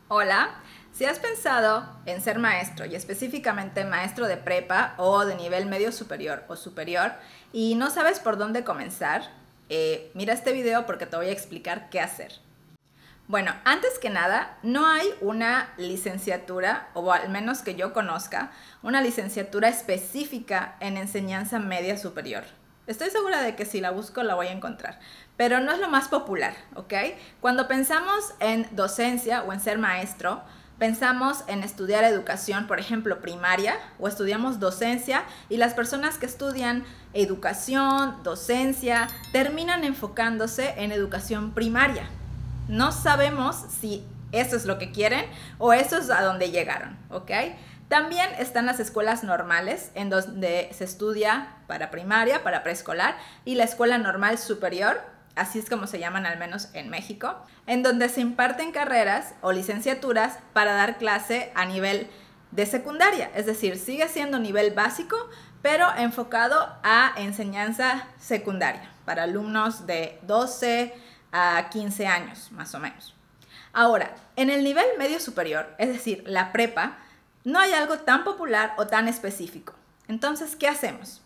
Hola, si has pensado en ser maestro y específicamente maestro de prepa o de nivel medio superior o superior y no sabes por dónde comenzar, mira este video porque te voy a explicar qué hacer. Bueno, antes que nada, no hay una licenciatura, o al menos que yo conozca, una licenciatura específica en enseñanza media superior. Estoy segura de que si la busco la voy a encontrar, pero no es lo más popular, ¿ok? Cuando pensamos en docencia o en ser maestro, pensamos en estudiar educación, por ejemplo, primaria, o estudiamos docencia, y las personas que estudian educación, docencia, terminan enfocándose en educación primaria. No sabemos si eso es lo que quieren o eso es a donde llegaron, ¿ok? También están las escuelas normales, en donde se estudia para primaria, para preescolar, y la escuela normal superior, así es como se llaman al menos en México, en donde se imparten carreras o licenciaturas para dar clase a nivel de secundaria, es decir, sigue siendo nivel básico, pero enfocado a enseñanza secundaria, para alumnos de 12 a 15 años, más o menos. Ahora, en el nivel medio superior, es decir, la prepa, no hay algo tan popular o tan específico. Entonces, ¿qué hacemos?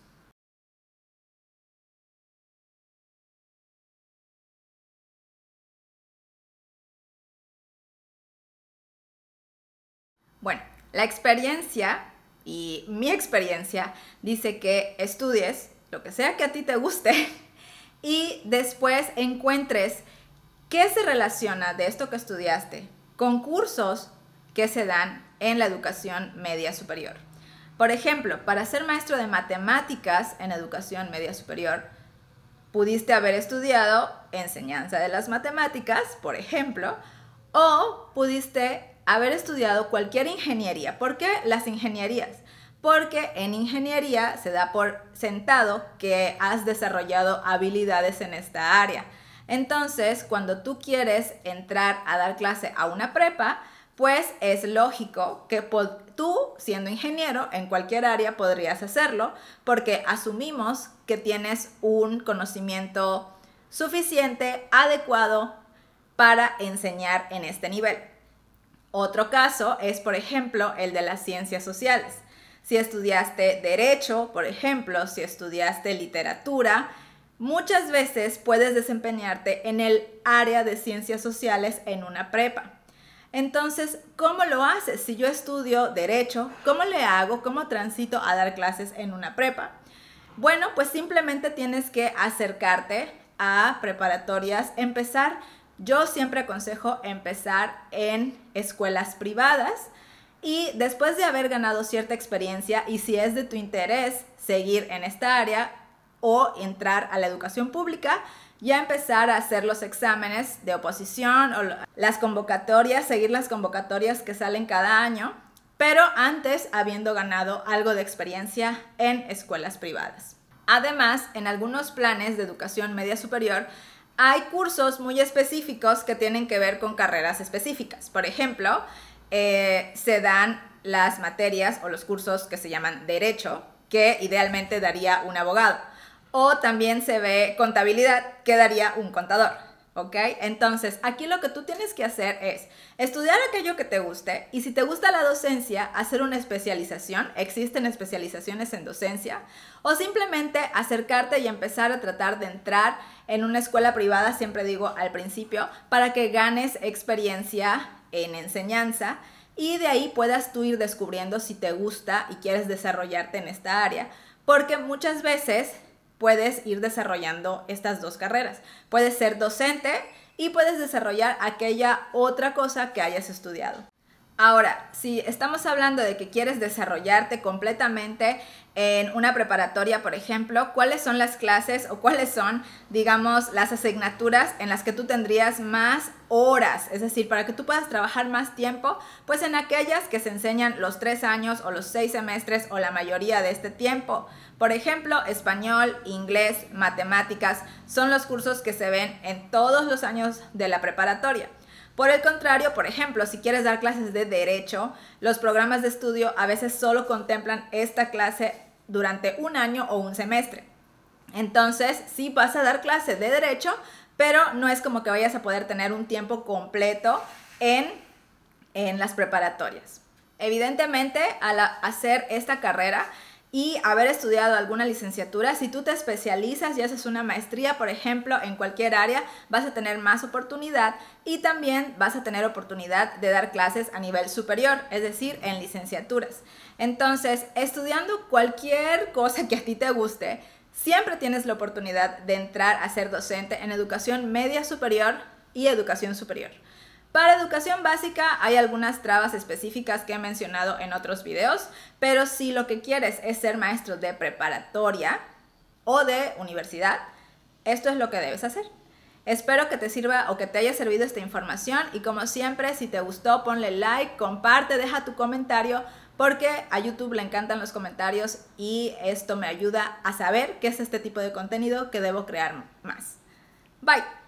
Bueno, la experiencia y mi experiencia dice que estudies lo que sea que a ti te guste y después encuentres qué se relaciona de esto que estudiaste con cursos que se dan en la educación media superior. Por ejemplo, para ser maestro de matemáticas en educación media superior, pudiste haber estudiado enseñanza de las matemáticas, por ejemplo, o pudiste haber estudiado cualquier ingeniería. ¿Por qué las ingenierías? Porque en ingeniería se da por sentado que has desarrollado habilidades en esta área. Entonces, cuando tú quieres entrar a dar clase a una prepa, pues es lógico que tú, siendo ingeniero, en cualquier área podrías hacerlo, porque asumimos que tienes un conocimiento suficiente, adecuado para enseñar en este nivel. Otro caso es, por ejemplo, el de las ciencias sociales. Si estudiaste derecho, por ejemplo, si estudiaste literatura, muchas veces puedes desempeñarte en el área de ciencias sociales en una prepa. Entonces, ¿cómo lo haces? Si yo estudio derecho, ¿cómo le hago? ¿Cómo transito a dar clases en una prepa? Bueno, pues simplemente tienes que acercarte a preparatorias, yo siempre aconsejo empezar en escuelas privadas y después de haber ganado cierta experiencia y si es de tu interés seguir en esta área o entrar a la educación pública, ya empezar a hacer los exámenes de oposición o las convocatorias, seguir las convocatorias que salen cada año, pero antes habiendo ganado algo de experiencia en escuelas privadas. Además, en algunos planes de educación media superior, hay cursos muy específicos que tienen que ver con carreras específicas. Por ejemplo, se dan las materias o los cursos que se llaman derecho, que idealmente daría un abogado. O también se ve contabilidad, que daría un contador, ¿ok? Entonces, aquí lo que tú tienes que hacer es estudiar aquello que te guste y si te gusta la docencia, hacer una especialización. Existen especializaciones en docencia. O simplemente acercarte y empezar a tratar de entrar en una escuela privada, siempre digo al principio, para que ganes experiencia en enseñanza y de ahí puedas tú ir descubriendo si te gusta y quieres desarrollarte en esta área. Porque muchas veces puedes ir desarrollando estas dos carreras. Puedes ser docente y puedes desarrollar aquella otra cosa que hayas estudiado. Ahora, si estamos hablando de que quieres desarrollarte completamente en una preparatoria, por ejemplo, ¿cuáles son las clases o cuáles son, digamos, las asignaturas en las que tú tendrías más horas? Es decir, para que tú puedas trabajar más tiempo, pues en aquellas que se enseñan los 3 años o los 6 semestres o la mayoría de este tiempo. Por ejemplo, español, inglés, matemáticas, son los cursos que se ven en todos los años de la preparatoria. Por el contrario, por ejemplo, si quieres dar clases de derecho, los programas de estudio a veces solo contemplan esta clase durante un año o un semestre. Entonces, sí vas a dar clase de derecho, pero no es como que vayas a poder tener un tiempo completo en en las preparatorias. Evidentemente, al hacer esta carrera y haber estudiado alguna licenciatura, si tú te especializas y haces una maestría, por ejemplo, en cualquier área, vas a tener más oportunidad y también vas a tener oportunidad de dar clases a nivel superior, es decir, en licenciaturas. Entonces, estudiando cualquier cosa que a ti te guste, siempre tienes la oportunidad de entrar a ser docente en educación media superior y educación superior. Para educación básica hay algunas trabas específicas que he mencionado en otros videos, pero si lo que quieres es ser maestro de preparatoria o de universidad, esto es lo que debes hacer. Espero que te sirva o que te haya servido esta información y como siempre, si te gustó, ponle like, comparte, deja tu comentario porque a YouTube le encantan los comentarios y esto me ayuda a saber qué es este tipo de contenido que debo crear más. Bye.